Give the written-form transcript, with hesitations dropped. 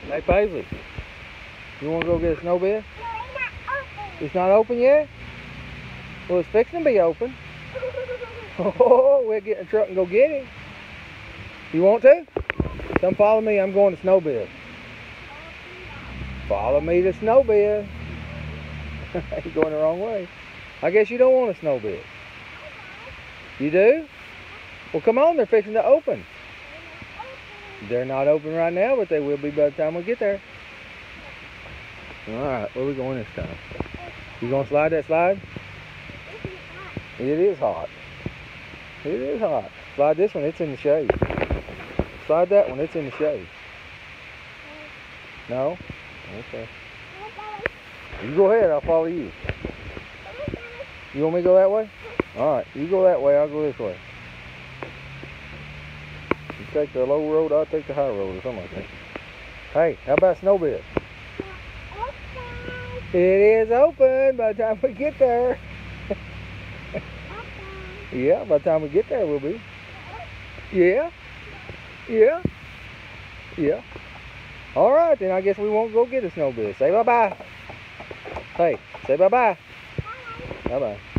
Hey, Paisley, you want to go get a snow bed? It's not open yet? Well, it's fixing to be open. Oh, we'll get in the truck and go get it. You want to? Come follow me. I'm going to snow bed. Follow me to snow bed. You're going the wrong way. I guess you don't want a snow bed. You do? Well, come on. They're fixing to open. They're not open right now, but they will be by the time we get there. All right, where are we going this time? You gonna slide that slide? It is hot. It is hot. Slide this one, it's in the shade. Slide that one, it's in the shade. No? Okay. You go ahead, I'll follow you. You want me to go that way? Alright, you go that way, I'll go this way. You take the low road, I'll take the high road or something like that. Hey, how about snow bed? It is open by the time we get there. Yeah, by the time we get there we'll be. Yeah. Yeah. Yeah. Alright, then I guess we won't go get a snow bed. Say bye-bye. Hey, say bye-bye. Bye-bye.